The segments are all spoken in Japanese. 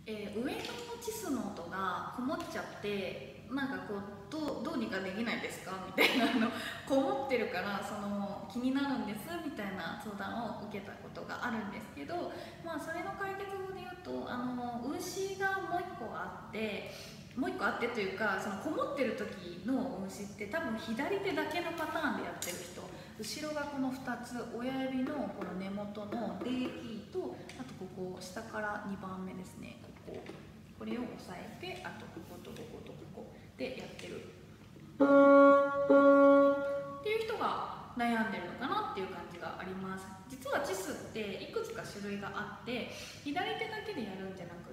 上のチスの音がこもっちゃって、なんかこうどうにかできないですかみたいなこもってるから気になるんですみたいな相談を受けたことがあるんですけど、それの解決法で言うと運指がもう一個あって、というか、こもってる時の運指って多分左手だけのパターンでやってる人、後ろがこの2つ、親指のこの根元のレーキーと、あとここ下から2番目ですね、これを押さえて、あとこことこことここでやってるっていう人が悩んでるのかなっていう感じがあります。実はチスっていくつか種類があって、左手だけでやるんじゃなくって、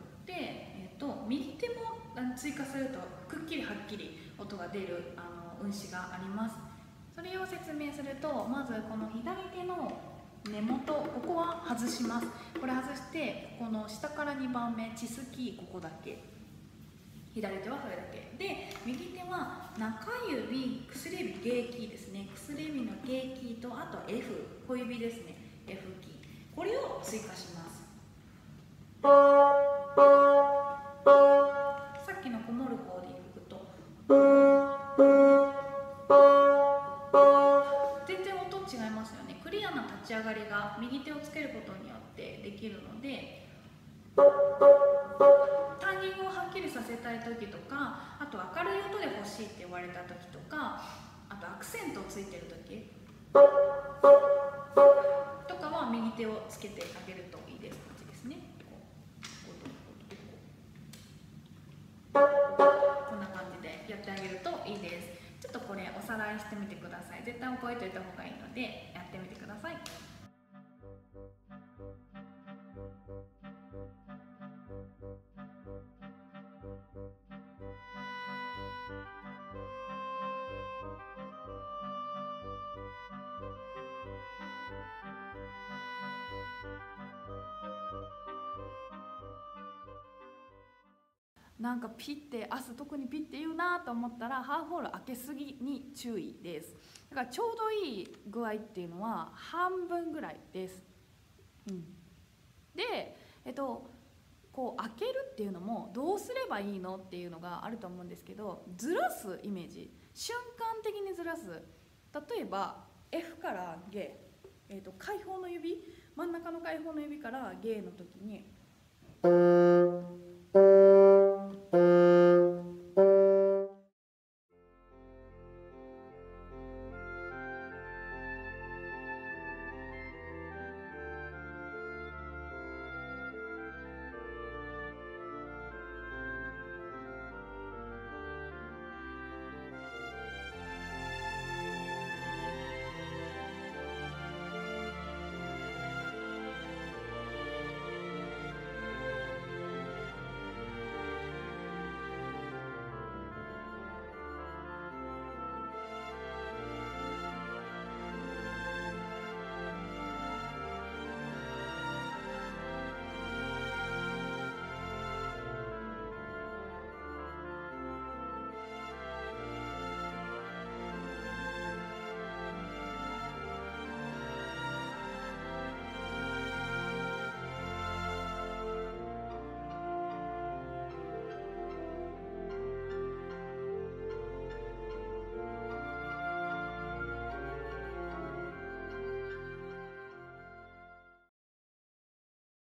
右手も追加するとくっきりはっきり音が出る運指があります。それを説明すると、まずこの左手の根元、ここは外します。これ外して、この下から2番目チスキー、ここだけ、左手はそれだけで、右手は中指、薬指、ゲーキーですね、薬指のゲーキーと、あと F、小指ですね、 F キー、これを追加します。さっきのこもる方でいくと全然音違いますよね。クリアな立ち上がりが右手をつけることによってできるので、タイミングをはっきりさせたい時とか、あと明るい音で欲しいって言われた時とか、あとアクセントをついてる時とかは右手をつけてあげるといいです。こっちですね、こんな感じでやってあげるといいです。ちょっとこれおさらいしてみてください。絶対覚えておいた方がいいのでやってみてください。なんかピッて明日特にピッて言うなと思ったら、ハーフホール開けすぎに注意です。だからちょうどいい具合っていうのは半分ぐらいです。で、こう開けるっていうのもどうすればいいのっていうのがあると思うんですけど、ずらすイメージ、瞬間的にずらす。例えば F からゲー、開放の指、真ん中の開放の指からゲーの時に